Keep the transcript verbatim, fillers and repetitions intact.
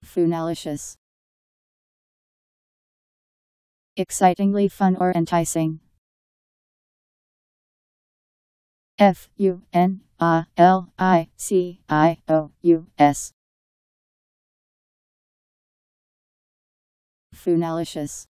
Funalicious. Excitingly fun or enticing. F U N A L I C I O U S. Funalicious.